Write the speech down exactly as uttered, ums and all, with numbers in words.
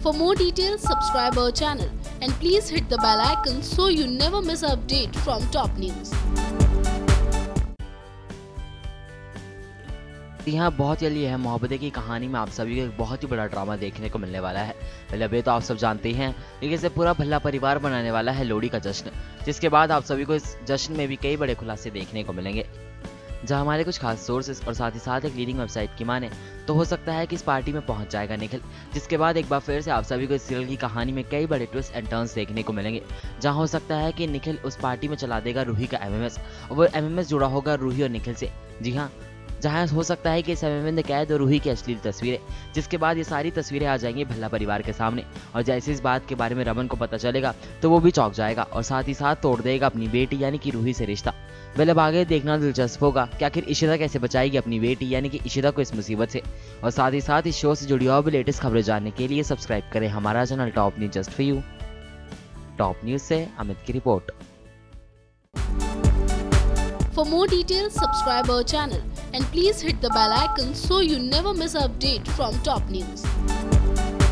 For more details, subscribe our channel and please hit the bell icon so you never miss an update from top news. यहाँ बहुत जल्दी है मोहब्बतें की कहानी में आप सभी को एक बहुत ही बड़ा ड्रामा देखने को मिलने वाला है। पहले ये तो आप सब जानते हैं कि कैसे पूरा भल्ला परिवार बनाने वाला है लोहड़ी का जश्न, जिसके बाद आप सभी को इस जश्न में भी कई बड़े खुलासे देखने को मिलेंगे। जहां हमारे कुछ खास सोर्सेस और साथ ही साथ एक लीडिंग वेबसाइट की माने तो हो सकता है कि इस पार्टी में पहुंच जाएगा निखिल, जिसके बाद एक बार फिर से आप सभी को इस सीरियल की कहानी में कई बड़े ट्विस्ट एंड टर्न्स देखने को मिलेंगे। जहां हो सकता है कि निखिल उस पार्टी में चला देगा रूही का एमएमएस और वो एमएमएस जुड़ा होगा रूही और निखिल से। जी हाँ, जहां हो सकता है कि इस एमएमएस ने कैद और रूही की अश्लील तस्वीरें, जिसके बाद ये सारी तस्वीरें आ जाएंगी भल्ला परिवार के सामने। और जैसे इस बात के बारे में रमन को पता चलेगा तो वो भी चौंक जाएगा और साथ ही साथ तोड़ देगा अपनी बेटी यानी कि रूही से रिश्ता। वेल अब आगे देखना दिलचस्प होगा कि आखिर इशिता कैसे बचाएगी अपनी बेटी यानी कि इशिता को इस मुसीबत से। और साथ ही साथ इस शो से जुड़ी और भी लेटेस्ट खबरें जानने के लिए सब्सक्राइब करें हमारा channel top news just for you. Top news से अमित की रिपोर्ट। For more details, subscribe our channel and please hit the bell icon so you never miss an update from top news.